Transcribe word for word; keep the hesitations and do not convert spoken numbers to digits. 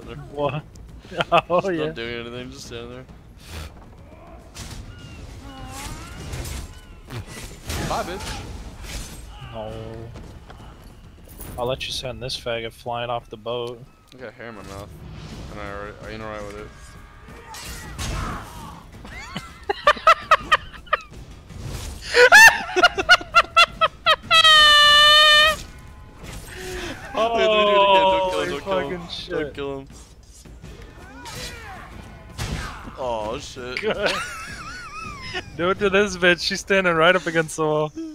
there. What? Oh, just yeah. Not doing anything, just standing there. Bye, bitch. No. I'll let you send this faggot flying off the boat. I got hair in my mouth. And I, already, I ain't alright with it. Oh, Dude, do it again. Don't kill him. Don't kill him. shit. Don't kill him. Oh shit. Do it to this bitch. She's standing right up against the wall.